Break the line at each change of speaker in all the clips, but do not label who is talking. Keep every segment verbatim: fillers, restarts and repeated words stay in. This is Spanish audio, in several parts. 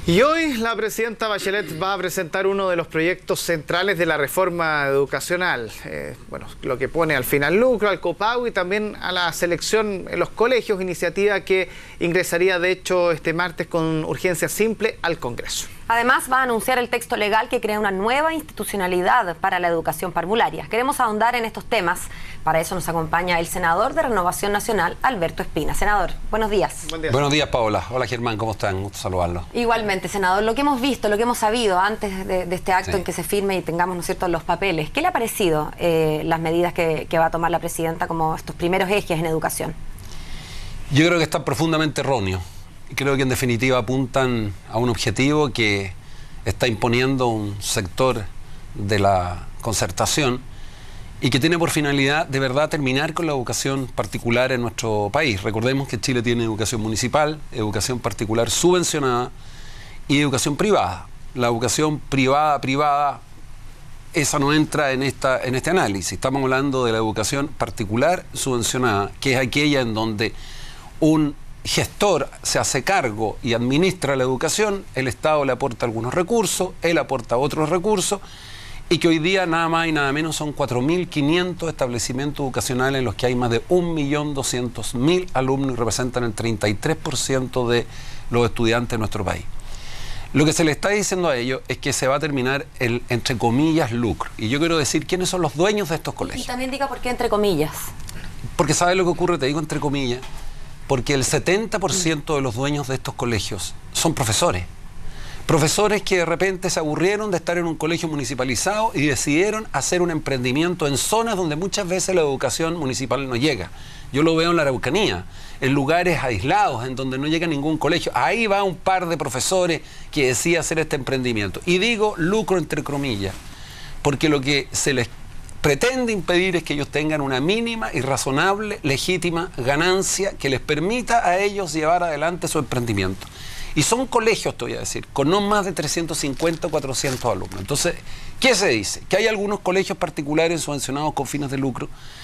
Y hoy la presidenta Bachelet va a presentar uno de los proyectos centrales de la reforma educacional. Eh, bueno, lo que pone al fin al lucro, al copago y también a la selección en los colegios, iniciativa que ingresaría de hecho este martes con urgencia simple al Congreso.
Además, va a anunciar el texto legal que crea una nueva institucionalidad para la educación parvularia. Queremos ahondar en estos temas. Para eso nos acompaña el senador de Renovación Nacional, Alberto Espina. Senador, buenos días.
Buen día. Buenos días, Paola. Hola, Germán. ¿Cómo están? Gusto saludarlos.
Igualmente, senador. Lo que hemos visto, lo que hemos sabido antes de, de este acto
sí.
en que se firme y tengamos, ¿no es cierto?, los papeles. ¿Qué le ha parecido eh, las medidas que, que va a tomar la presidenta como estos primeros ejes en educación?
Yo creo que están profundamente erróneos. Creo que en definitiva apuntan a un objetivo que está imponiendo un sector de la concertación y que tiene por finalidad de verdad terminar con la educación particular en nuestro país. Recordemos que Chile tiene educación municipal, educación particular subvencionada y educación privada. La educación privada, privada, esa no entra en, esta, en este análisis. Estamos hablando de la educación particular subvencionada, que es aquella en donde un gestor se hace cargo y administra la educación, el Estado le aporta algunos recursos, él aporta otros recursos, y que hoy día nada más y nada menos son cuatro mil quinientos establecimientos educacionales en los que hay más de un millón doscientos mil alumnos y representan el treinta y tres por ciento de los estudiantes de nuestro país. Lo que se le está diciendo a ellos es que se va a terminar el, entre comillas, lucro. Y yo quiero decir quiénes son los dueños de estos colegios.
Y también diga por qué entre comillas.
Porque ¿sabes lo que ocurre? Te digo entre comillas. Porque el setenta por ciento de los dueños de estos colegios son profesores. Profesores que de repente se aburrieron de estar en un colegio municipalizado y decidieron hacer un emprendimiento en zonas donde muchas veces la educación municipal no llega. Yo lo veo en la Araucanía, en lugares aislados, en donde no llega ningún colegio. Ahí va un par de profesores que deciden hacer este emprendimiento. Y digo lucro entre comillas, porque lo que se les pretende impedir es que ellos tengan una mínima y razonable, legítima ganancia que les permita a ellos llevar adelante su emprendimiento. Y son colegios, te voy a decir, con no más de trescientos cincuenta o cuatrocientos alumnos. Entonces, ¿qué se dice? Que hay algunos colegios particulares subvencionados con fines de lucro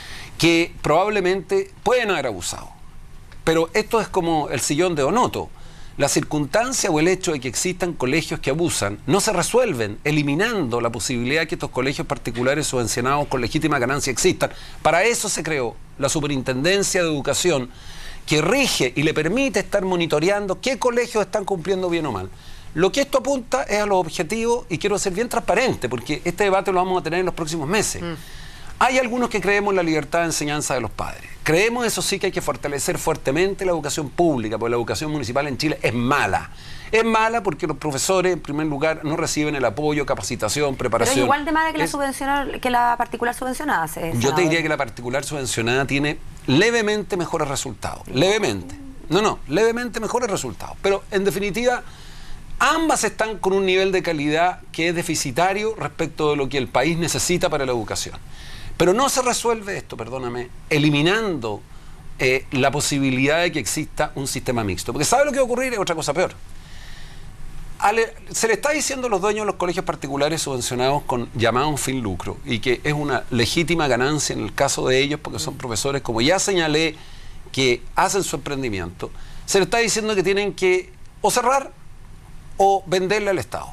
que probablemente pueden haber abusado. Pero esto es como el sillón de Onoto. La circunstancia o el hecho de que existan colegios que abusan no se resuelven eliminando la posibilidad de que estos colegios particulares subvencionados con legítima ganancia existan. Para eso se creó la Superintendencia de Educación, que rige y le permite estar monitoreando qué colegios están cumpliendo bien o mal. Lo que esto apunta es a los objetivos, y quiero ser bien transparente, porque este debate lo vamos a tener en los próximos meses. Mm. Hay algunos que creemos en la libertad de enseñanza de los padres. Creemos, eso sí, que hay que fortalecer fuertemente la educación pública, porque la educación municipal en Chile es mala. Es mala porque los profesores, en primer lugar, no reciben el apoyo, capacitación, preparación.
Pero es igual de mala que la,
es...
subvencional, que la particular subvencionada. Se
Yo te diría que la particular subvencionada tiene levemente mejores resultados. Levemente. No, no, levemente mejores resultados. Pero, en definitiva, ambas están con un nivel de calidad que es deficitario respecto de lo que el país necesita para la educación. Pero no se resuelve esto, perdóname, eliminando eh, la posibilidad de que exista un sistema mixto. Porque ¿sabe lo que va a ocurrir? Es otra cosa peor. Ale, se le está diciendo a los dueños de los colegios particulares subvencionados con llamado fin lucro, y que es una legítima ganancia en el caso de ellos, porque son profesores, como ya señalé, que hacen su emprendimiento. Se le está diciendo que tienen que o cerrar o venderle al Estado.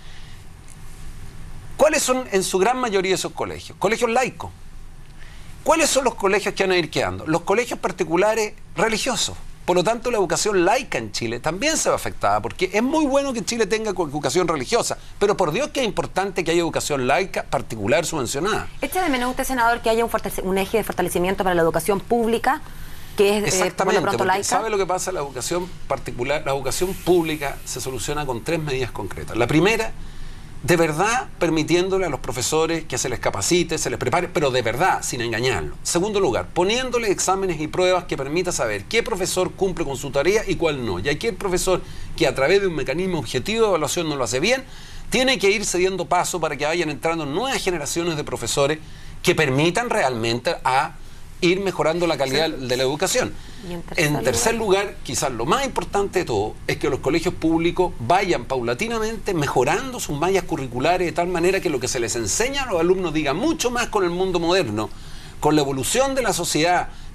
¿Cuáles son en su gran mayoría esos colegios? Colegios laicos. ¿Cuáles son los colegios que van a ir quedando? Los colegios particulares religiosos. Por lo tanto, la educación laica en Chile también se ve afectada, porque es muy bueno que Chile tenga educación religiosa, pero por Dios que es importante que haya educación laica particular subvencionada.
¿Echa de menos usted, senador, que haya un, un eje de fortalecimiento para la educación pública, que es
exactamente,
eh, por lo pronto laica?
¿Sabe lo que pasa? La educación particular, la educación pública se soluciona con tres medidas concretas. La primera, de verdad permitiéndole a los profesores que se les capacite, se les prepare, pero de verdad, sin engañarlos. Segundo lugar, poniéndole exámenes y pruebas que permita saber qué profesor cumple con su tarea y cuál no. Y aquel profesor que a través de un mecanismo objetivo de evaluación no lo hace bien, tiene que ir cediendo paso para que vayan entrando nuevas generaciones de profesores que permitan realmente a ir mejorando la calidad sí. de la educación. En tercer, en tercer lugar, lugar, quizás lo más importante de todo, es que los colegios públicos vayan paulatinamente mejorando sus mallas curriculares de tal manera que lo que se les enseña a los alumnos diga mucho más con el mundo moderno, con la evolución de la sociedad,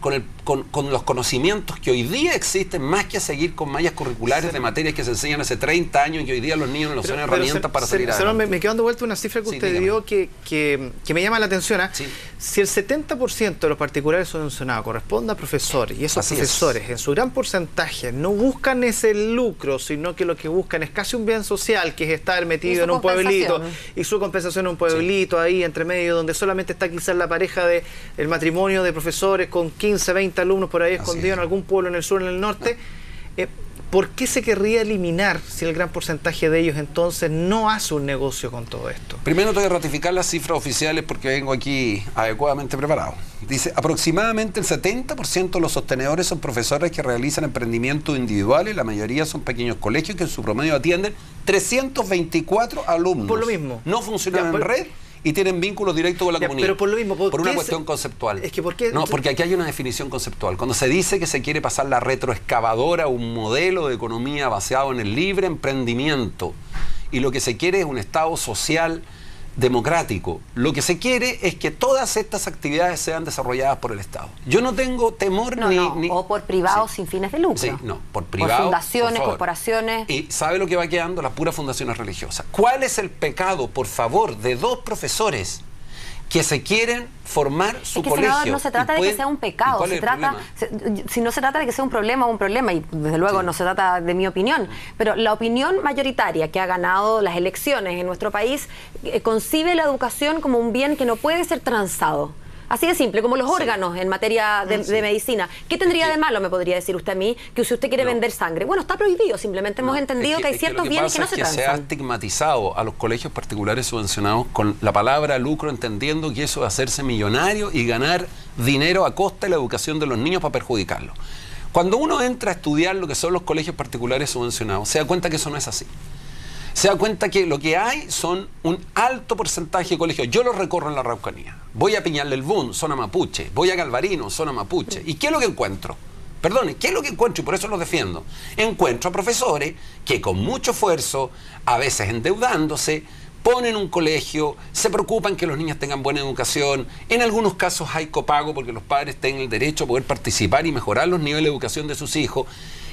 con, el, con, con los conocimientos que hoy día existen, más que seguir con mallas curriculares sí. de materias que se enseñan hace treinta años y hoy día los niños no son herramientas pero, para salir adelante.
Me, me quedo dando vuelta una cifra que sí, usted dígame. dio que, que, que me llama la atención. ¿eh? Sí. Si el setenta por ciento de los particulares subvencionados corresponde a profesores y esos Así profesores es. en su gran porcentaje no buscan ese lucro, sino que lo que buscan es casi un bien social, que es estar metido en un pueblito y su compensación en un pueblito sí. ahí entre medio donde solamente está quizás la pareja de el matrimonio de profesores con quince, veinte alumnos por ahí escondidos en algún pueblo en el sur, en el norte. No. Eh, ¿Por qué se querría eliminar si el gran porcentaje de ellos entonces no hace un negocio con todo esto?
Primero tengo que ratificar las cifras oficiales porque vengo aquí adecuadamente preparado. Dice, aproximadamente el setenta por ciento de los sostenedores son profesores que realizan emprendimientos individuales, la mayoría son pequeños colegios que en su promedio atienden trescientos veinticuatro alumnos.
Por lo mismo.
No funcionan ya, en por... red y tienen vínculos directos con la
ya,
comunidad.
Pero por lo mismo, ¿por,
por una
qué
cuestión
se...
conceptual.
Es que ¿por qué?
No, porque aquí hay una definición conceptual. Cuando se dice que se quiere pasar la retroexcavadora a un modelo de economía basado en el libre emprendimiento y lo que se quiere es un Estado social democrático, lo que se quiere es que todas estas actividades sean desarrolladas por el Estado. Yo no tengo temor
no,
ni,
no,
ni...
O por privados sí. sin fines de lucro.
Sí, no, por privados.
Por fundaciones,
por
corporaciones.
Y ¿sabe lo que va quedando? Las puras fundaciones religiosas. ¿Cuál es el pecado, por favor, de dos profesores que se quieren formar su
es que,
colegio?
Senador, no se trata de que sea un pecado, se trata, se, si no se trata de que sea un problema o un problema, y desde luego sí. no se trata de mi opinión, pero la opinión mayoritaria que ha ganado las elecciones en nuestro país eh, concibe la educación como un bien que no puede ser transado. Así de simple, como los sí. órganos en materia de, sí. de medicina. ¿Qué tendría de malo, me podría decir usted a mí, que si usted quiere no. vender sangre? Bueno, está prohibido, simplemente no. hemos entendido es que, que hay ciertos que bienes que no se transan.
Se ha estigmatizado a los colegios particulares subvencionados con la palabra lucro, entendiendo que eso es hacerse millonario y ganar dinero a costa de la educación de los niños para perjudicarlos. Cuando uno entra a estudiar lo que son los colegios particulares subvencionados, se da cuenta que eso no es así. Se da cuenta que lo que hay son un alto porcentaje de colegios. Yo los recorro en la Araucanía. Voy a Piñal del Bun, zona mapuche. Voy a Galvarino, zona mapuche. ¿Y qué es lo que encuentro? Perdone, ¿qué es lo que encuentro? Y por eso los defiendo. Encuentro a profesores que con mucho esfuerzo, a veces endeudándose, ponen un colegio, se preocupan que los niños tengan buena educación. En algunos casos hay copago porque los padres tienen el derecho a poder participar y mejorar los niveles de educación de sus hijos.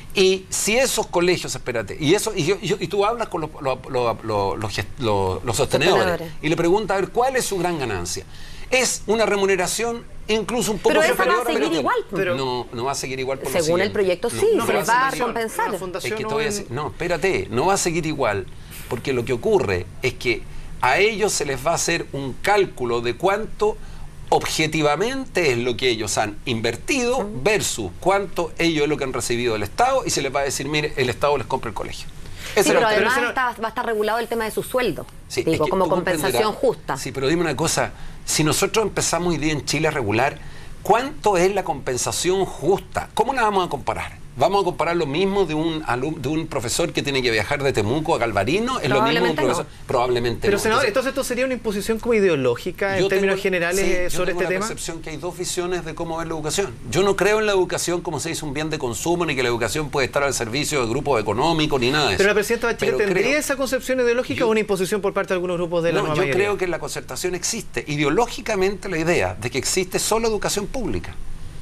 Y si esos colegios, espérate, y eso y, yo, y, yo, y tú hablas con los, los, los, los, los, los, los sostenedores, sostenedores y le preguntas a ver cuál es su gran ganancia. Es una remuneración incluso un poco
pero
superior
esa va a seguir igual.
Pero no, no va a seguir igual por
según el proyecto sí,
no, no,
se les va a compensar.
Es que te voy a decir, no, espérate, no va a seguir igual, porque lo que ocurre es que a ellos se les va a hacer un cálculo de cuánto objetivamente es lo que ellos han invertido versus cuánto ellos es lo que han recibido del Estado y se les va a decir, mire, el Estado les compra el colegio.
Sí, pero además pero está, va a estar regulado el tema de su sueldo, sí, digo, es que como compensación justa.
Sí, pero dime una cosa, si nosotros empezamos hoy día en Chile a regular, ¿cuánto es la compensación justa? ¿Cómo la vamos a comparar? ¿Vamos a comparar lo mismo de un de un profesor que tiene que viajar de Temuco a Galvarino? ¿Es lo mismo de un profesor? No. Probablemente
Pero,
no.
senador, entonces esto sería una imposición como ideológica en términos
tengo,
generales
sí,
sobre este tema. Yo tengo
la percepción que hay dos visiones de cómo ver la educación. Yo no creo en la educación como se dice un bien de consumo, ni que la educación puede estar al servicio de grupos económicos, ni nada de eso.
Pero la presidenta Bachelet tendría creo, esa concepción ideológica yo, o una imposición por parte de algunos grupos de la
no,
nueva
yo
mayoría.
creo que en la concertación existe ideológicamente la idea de que existe solo educación pública.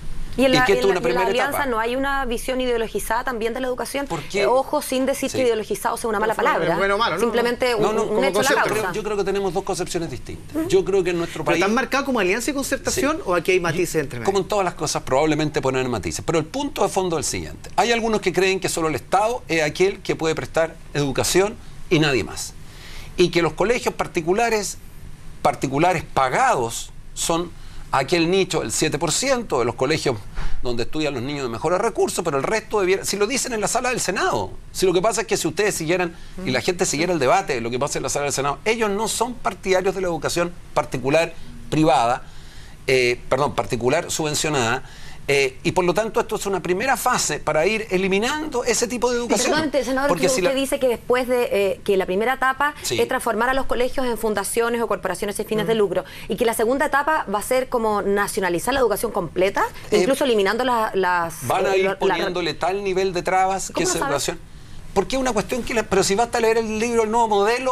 Y en la,
y que
en la,
una
en la alianza
etapa.
no hay una visión ideologizada también de la educación.
¿Por qué?
Eh, ojo, sin decir sí. que ideologizado sea una mala palabra.
Bueno o malo, ¿no?
Simplemente
no, no,
un, un hecho de la causa.
Creo, yo creo que tenemos dos concepciones distintas. Uh-huh. Yo creo que en nuestro país...
¿Pero están marcados como alianza y concertación sí. o aquí hay matices yo, entre medio?
Como en todas las cosas, probablemente poner matices. Pero el punto de fondo es el siguiente. Hay algunos que creen que solo el Estado es aquel que puede prestar educación y nadie más. Y que los colegios particulares, particulares pagados son aquel nicho, el siete por ciento de los colegios donde estudian los niños de mejores recursos, pero el resto debiera, si lo dicen en la sala del Senado, si lo que pasa es que si ustedes siguieran y la gente siguiera el debate de lo que pasa en la sala del Senado, ellos no son partidarios de la educación particular privada, eh, perdón, particular subvencionada, Eh, y por lo tanto esto es una primera fase para ir eliminando ese tipo de educación.
Perdón, senador, porque usted si la... dice que después de eh, que la primera etapa sí. es transformar a los colegios en fundaciones o corporaciones sin fines mm. de lucro y que la segunda etapa va a ser como nacionalizar la educación completa, eh, incluso eliminando la, las...
Van a ir
eh,
poniéndole la... tal nivel de trabas que esa educación... Porque es una cuestión que... La... Pero si basta leer el libro El Nuevo Modelo,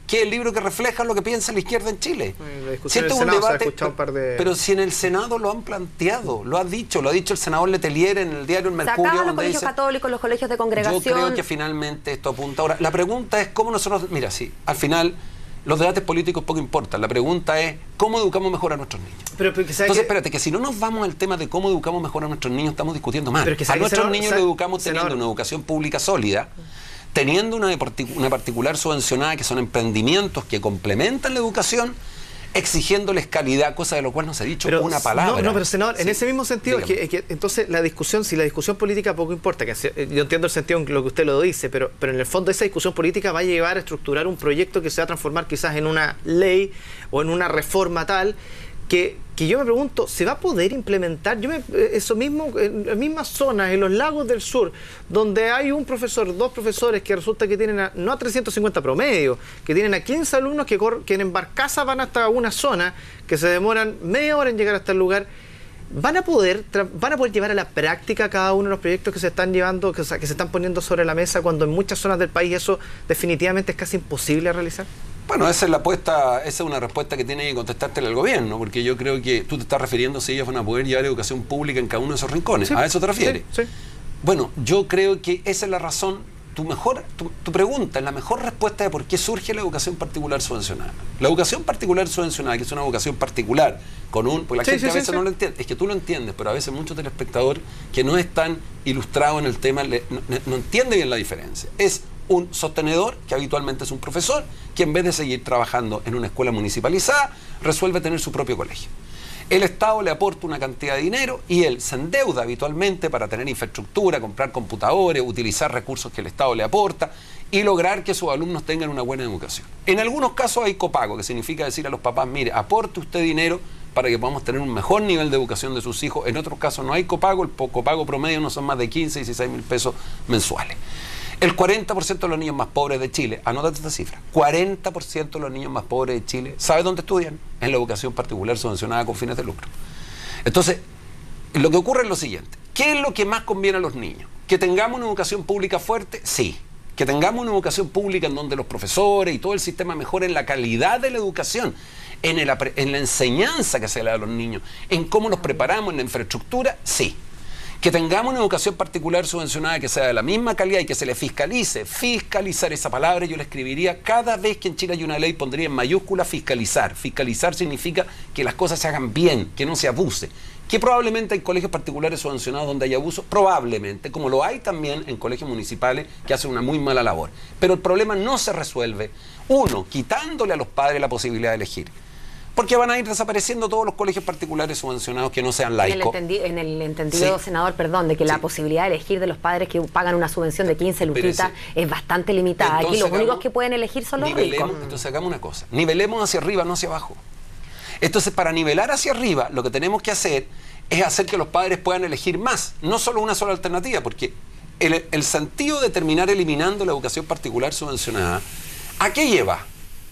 que es el libro que refleja lo que piensa la izquierda en Chile.
Si este es un debate, un par de...
pero si en el Senado lo han planteado, lo ha dicho, lo ha dicho el senador Letelier en el diario El Mercurio.
Sacaban los colegios dice, católicos, los colegios de congregación.
Yo creo que finalmente esto apunta. Ahora, la pregunta es cómo nosotros, mira, sí, al final los debates políticos poco importan. La pregunta es cómo educamos mejor a nuestros niños.
Pero, pero,
Entonces, que... espérate, que si no nos vamos al tema de cómo educamos mejor a nuestros niños, estamos discutiendo mal.
Pero que
a nuestros
senador,
niños
senador,
lo educamos teniendo
senador.
una educación pública sólida, teniendo una, una particular subvencionada, que son emprendimientos que complementan la educación, exigiéndoles calidad, cosa de lo cual no se ha dicho
pero,
una palabra.
No, no, pero senador, sí. en ese mismo sentido, es que, es que, entonces la discusión, si la discusión política poco importa, que yo entiendo el sentido en lo que usted lo dice, pero, pero en el fondo esa discusión política va a llevar a estructurar un proyecto que se va a transformar quizás en una ley o en una reforma tal que, que yo me pregunto, ¿se va a poder implementar? Yo me, eso mismo, en las mismas zonas, en los lagos del sur, donde hay un profesor, dos profesores que resulta que tienen a, no a trescientos cincuenta promedio, que tienen a quince alumnos que, que en barcaza van hasta una zona, que se demoran media hora en llegar hasta el lugar, ¿van a poder van a poder llevar a la práctica cada uno de los proyectos que se están llevando, que, que se están poniendo sobre la mesa, cuando en muchas zonas del país eso definitivamente es casi imposible realizar?
Bueno, esa es la apuesta, esa es una respuesta que tiene que contestártela el gobierno, porque yo creo que tú te estás refiriendo si ellos van a poder llevar educación pública en cada uno de esos rincones. Sí, ¿a eso te refieres?
Sí, sí.
Bueno, yo creo que esa es la razón. Tu mejor, tu, tu pregunta es la mejor respuesta de por qué surge la educación particular subvencionada. La educación particular subvencionada, que es una educación particular, con un, porque la
sí,
gente
sí,
a veces
sí,
no
sí.
lo entiende, es que tú lo entiendes, pero a veces muchos telespectadores que no están ilustrados en el tema le, no, no entiende bien la diferencia. Es un sostenedor, que habitualmente es un profesor, que en vez de seguir trabajando en una escuela municipalizada, resuelve tener su propio colegio. El Estado le aporta una cantidad de dinero y él se endeuda habitualmente para tener infraestructura, comprar computadores, utilizar recursos que el Estado le aporta y lograr que sus alumnos tengan una buena educación. En algunos casos hay copago, que significa decir a los papás, mire, aporte usted dinero para que podamos tener un mejor nivel de educación de sus hijos. En otros casos no hay copago, el copago promedio no son más de quince, dieciséis mil pesos mensuales. El cuarenta por ciento de los niños más pobres de Chile, anótate esta cifra, cuarenta por ciento de los niños más pobres de Chile, ¿sabe dónde estudian? En la educación particular subvencionada con fines de lucro. Entonces, lo que ocurre es lo siguiente, ¿qué es lo que más conviene a los niños? ¿Que tengamos una educación pública fuerte? Sí. ¿Que tengamos una educación pública en donde los profesores y todo el sistema mejoren la calidad de la educación, en, el, en la enseñanza que se le da a los niños, en cómo los preparamos en la infraestructura? Sí. Que tengamos una educación particular subvencionada que sea de la misma calidad y que se le fiscalice. Fiscalizar, esa palabra yo la escribiría cada vez que en Chile hay una ley, pondría en mayúscula fiscalizar. Fiscalizar significa que las cosas se hagan bien, que no se abuse. Que probablemente hay colegios particulares subvencionados donde hay abuso, probablemente, como lo hay también en colegios municipales que hacen una muy mala labor. Pero el problema no se resuelve, uno, quitándole a los padres la posibilidad de elegir. Porque van a ir desapareciendo todos los colegios particulares subvencionados que no sean laicos.
En el, entendi en el entendido,
sí.
senador, perdón, de que
sí.
la posibilidad de elegir de los padres que pagan una subvención de quince luquitas
ese,
es bastante limitada. Aquí los hagamos, únicos que pueden elegir son los ricos.
Entonces hagamos una cosa, nivelemos hacia arriba, no hacia abajo. Entonces, para nivelar hacia arriba, lo que tenemos que hacer es hacer que los padres puedan elegir más, no solo una sola alternativa, porque el, el sentido de terminar eliminando la educación particular subvencionada, ¿a qué lleva?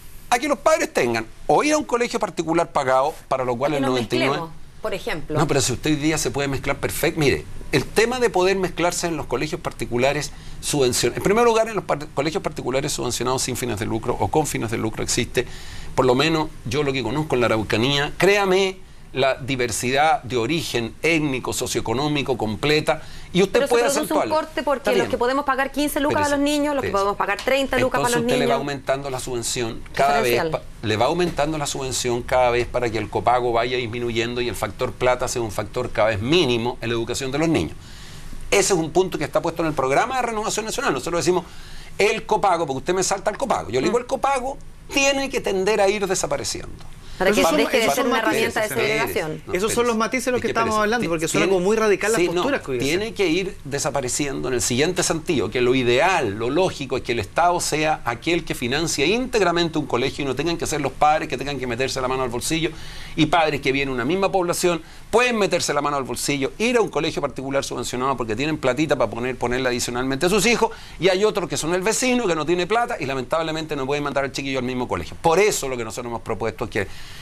A que los padres tengan o ir a un colegio particular pagado, para lo cual el noventa y nueve...
Mezclemos, por ejemplo.
No, pero si usted hoy día se puede mezclar perfecto. Mire, el tema de poder mezclarse en los colegios particulares subvencionados. En primer lugar, en los par colegios particulares subvencionados sin fines de lucro o con fines de lucro existe, por lo menos yo lo que conozco en la Araucanía, créame, la diversidad de origen étnico, socioeconómico, completa, y usted
pero
puede
hacer un corte porque los que podemos pagar quince lucas pero a los niños, los que podemos pagar treinta lucas para los niños.
Entonces usted le va aumentando la subvención cada vez, le va aumentando la subvención cada vez para que el copago vaya disminuyendo y el factor plata sea un factor cada vez mínimo en la educación de los niños. Ese es un punto que está puesto en el programa de Renovación Nacional. Nosotros decimos el copago, porque usted me salta el copago. Yo le digo el copago tiene que tender a ir desapareciendo.
Para que
son,
deje de ser una
matices,
herramienta de segregación.
No, esos son los matices de los que, que estamos hablando, porque suena como muy radical las
sí,
posturas
no,
que hoy
tiene que ir desapareciendo en el siguiente sentido, que lo ideal, lo lógico es que el Estado sea aquel que financia íntegramente un colegio y no tengan que ser los padres que tengan que meterse la mano al bolsillo, y padres que vienen una misma población pueden meterse la mano al bolsillo, ir a un colegio particular subvencionado porque tienen platita para poner, ponerle adicionalmente a sus hijos, y hay otros que son el vecino que no tiene plata y lamentablemente no pueden mandar al chiquillo al mismo colegio. Por eso lo que nosotros hemos propuesto es que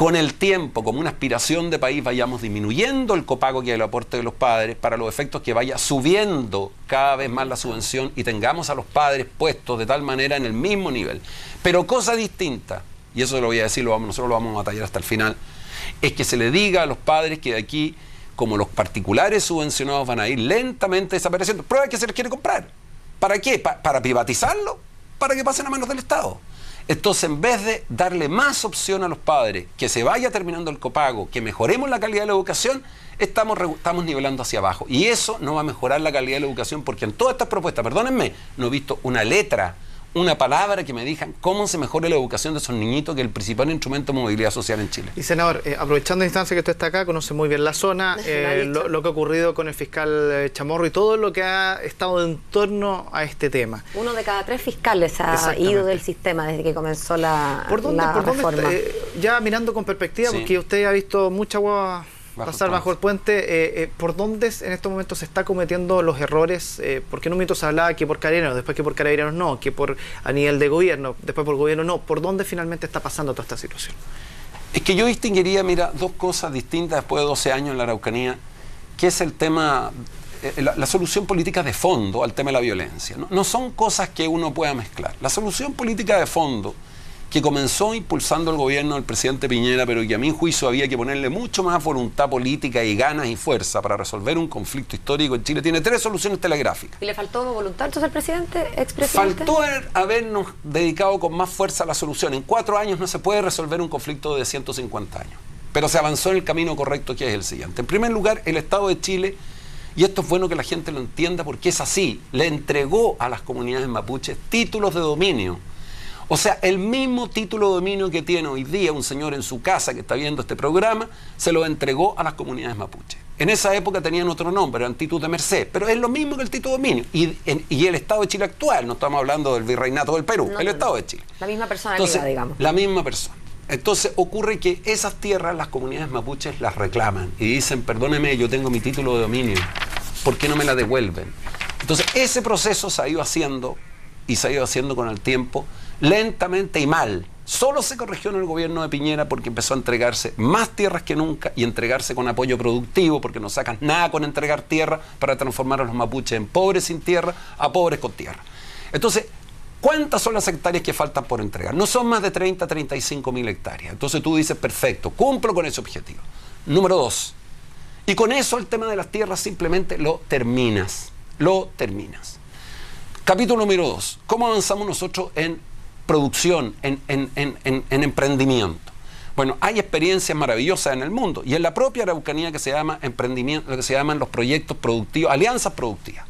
con el tiempo, como una aspiración de país, vayamos disminuyendo el copago que es el aporte de los padres, para los efectos que vaya subiendo cada vez más la subvención y tengamos a los padres puestos de tal manera en el mismo nivel. Pero cosa distinta, y eso lo voy a decir, lo vamos, nosotros lo vamos a batallar hasta el final, es que se le diga a los padres que de aquí, como los particulares subvencionados van a ir lentamente desapareciendo, prueba que se les quiere comprar. ¿Para qué? ¿Pa- ¿Para privatizarlo? Para que pasen a manos del Estado. Entonces, en vez de darle más opción a los padres, que se vaya terminando el copago, que mejoremos la calidad de la educación, estamos, estamos nivelando hacia abajo. Y eso no va a mejorar la calidad de la educación, porque en todas estas propuestas, perdónenme, no he visto una letra, una palabra que me digan cómo se mejore la educación de esos niñitos, que es el principal instrumento de movilidad social en Chile.
Y senador, eh, aprovechando la instancia que usted está acá, conoce muy bien la zona, eh, lo, lo que ha ocurrido con el fiscal eh, Chamorro y todo lo que ha estado en torno a este tema.
Uno de cada tres fiscales ha ido del sistema desde que comenzó la,
¿Por dónde,
la
por dónde
reforma.
está, eh, ya mirando con perspectiva,
Sí.
porque usted ha visto mucha agua
Bajo
pasar
el
bajo el puente, eh, eh, ¿por dónde en estos momentos se está cometiendo los errores? Eh, porque en un momento se hablaba que por Carabineros, después que por Carabineros no, que por a nivel de gobierno, después por gobierno no. ¿Por dónde finalmente está pasando toda esta situación?
Es que yo distinguiría, mira, dos cosas distintas después de doce años en la Araucanía, que es el tema, eh, la, la solución política de fondo al tema de la violencia. ¿no? No son cosas que uno pueda mezclar. La solución política de fondo, que comenzó impulsando el gobierno del presidente Piñera, pero que a mi juicio había que ponerle mucho más voluntad política y ganas y fuerza para resolver un conflicto histórico en Chile, tiene tres soluciones telegráficas.
¿Y le faltó voluntad entonces al presidente, expresidente?
Faltó haber- habernos dedicado con más fuerza a la solución. En cuatro años no se puede resolver un conflicto de ciento cincuenta años, pero se avanzó en el camino correcto, que es el siguiente. En primer lugar, el Estado de Chile, y esto es bueno que la gente lo entienda porque es así, le entregó a las comunidades mapuches títulos de dominio. O sea, el mismo título de dominio que tiene hoy día un señor en su casa que está viendo este programa, se lo entregó a las comunidades mapuches. En esa época tenían otro nombre, eran títulos de merced, pero es lo mismo que el título de dominio. Y, en, y el Estado de Chile actual, no estamos hablando del virreinato del Perú,
No,
el
no,
Estado
no.
de Chile.
La misma personalidad,
Entonces,
digamos.
la misma persona. Entonces ocurre que esas tierras las comunidades mapuches las reclaman y dicen, perdóneme, yo tengo mi título de dominio, ¿por qué no me la devuelven? Entonces ese proceso se ha ido haciendo y se ha ido haciendo con el tiempo, lentamente y mal. Solo se corrigió en el gobierno de Piñera porque empezó a entregarse más tierras que nunca y entregarse con apoyo productivo, porque no sacan nada con entregar tierra para transformar a los mapuches en pobres sin tierra a pobres con tierra. Entonces, ¿cuántas son las hectáreas que faltan por entregar? No son más de treinta, treinta y cinco mil hectáreas. Entonces tú dices, perfecto, cumplo con ese objetivo. Número dos, y con eso el tema de las tierras simplemente lo terminas, lo terminas. Capítulo número dos, ¿cómo avanzamos nosotros en producción, en, en, en, en, en emprendimiento? Bueno, hay experiencias maravillosas en el mundo y en la propia Araucanía que se llama emprendimiento, lo que se llaman los proyectos productivos, alianzas productivas.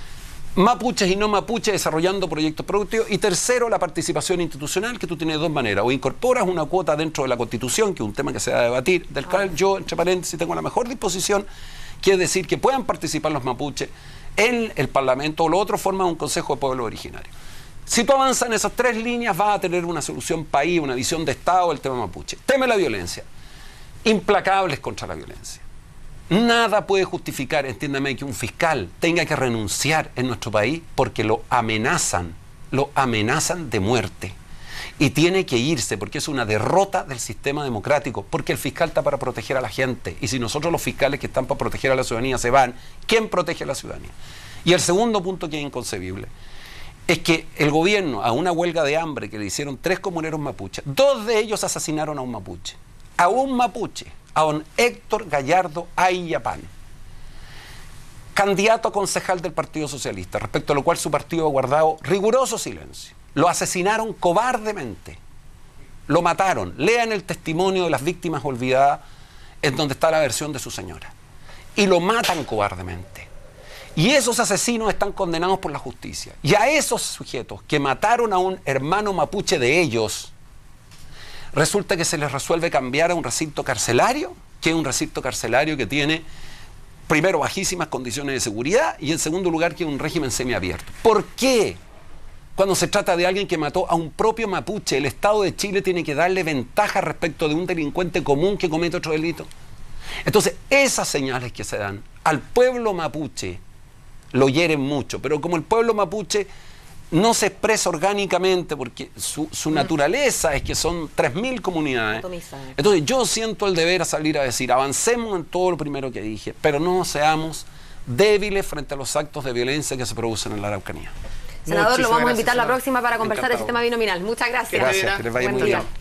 Mapuches y no mapuches desarrollando proyectos productivos. Y tercero, la participación institucional, que tú tienes de dos maneras. O incorporas una cuota dentro de la Constitución, que es un tema que se va a debatir, del cual yo, entre paréntesis, tengo la mejor disposición, que es decir, que puedan participar los mapuches en el Parlamento, o lo otro forma un Consejo de Pueblos Originarios. Si tú avanzas en esas tres líneas, vas a tener una solución país, una visión de Estado del tema mapuche. Tema de la violencia. Implacables contra la violencia. Nada puede justificar, entiéndame, que un fiscal tenga que renunciar en nuestro país porque lo amenazan, lo amenazan de muerte. Y tiene que irse porque es una derrota del sistema democrático, porque el fiscal está para proteger a la gente. Y si nosotros los fiscales que están para proteger a la ciudadanía se van, ¿quién protege a la ciudadanía? Y el segundo punto, que es inconcebible, es que el gobierno, a una huelga de hambre que le hicieron tres comuneros mapuches, dos de ellos asesinaron a un mapuche. A un mapuche, a don Héctor Gallardo Ayapán, candidato a concejal del Partido Socialista, respecto a lo cual su partido ha guardado riguroso silencio. Lo asesinaron cobardemente, lo mataron. Lean el testimonio de las víctimas olvidadas, en donde está la versión de su señora. Y lo matan cobardemente. Y esos asesinos están condenados por la justicia. Y a esos sujetos que mataron a un hermano mapuche de ellos, resulta que se les resuelve cambiar a un recinto carcelario, que es un recinto carcelario que tiene, primero, bajísimas condiciones de seguridad, y en segundo lugar, que es un régimen semiabierto. ¿Por qué? Cuando se trata de alguien que mató a un propio mapuche, el Estado de Chile tiene que darle ventaja respecto de un delincuente común que comete otro delito. Entonces, esas señales que se dan al pueblo mapuche lo hieren mucho, pero como el pueblo mapuche no se expresa orgánicamente porque su, su naturaleza es que son tres mil comunidades. Entonces yo siento el deber a salir a decir, avancemos en todo lo primero que dije, pero no seamos débiles frente a los actos de violencia que se producen en la Araucanía.
Senador,
Muchísimas
lo vamos a
gracias,
invitar la
senador.
próxima para conversar
Encantado.
el sistema binominal. Muchas gracias.
Gracias, que les vaya
Buen
muy
día.
bien.